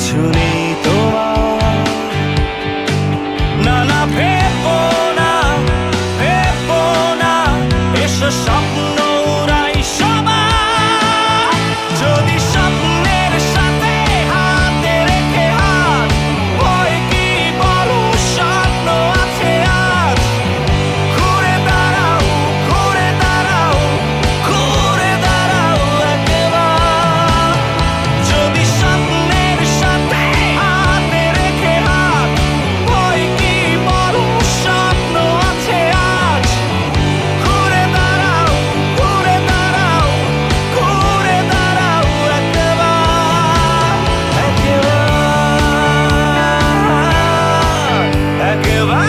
কিছু নেই তোমার। না না ভেবো না, ভেবো না, এসো স্বপ্ন উড়াই সবার। যদি স্বপ্নের সাথে হাতে রেখে হাত, ভয় কি বলো, স্বপ্ন আছে আজ। ঘুরে দাঁড়াও, ঘুরে দাঁড়াও, ঘুরে দাঁড়াও একবার। যদি স্বপ্নের সাথে হাতে রেখে হাত, ভয় কি বলো, স্বপ্ন আছে আজ। ঘুরে দাঁড়াও, ঘুরে দাঁড়াও, ঘুরে দাঁড়াও একবার, একবার, একবার,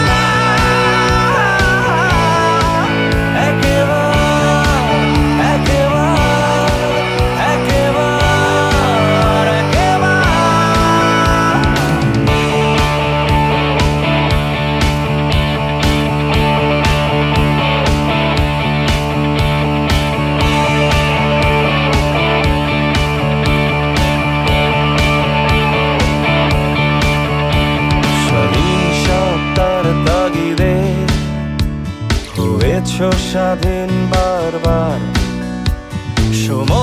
হয়েছ স্বাধীন বারবার। সময়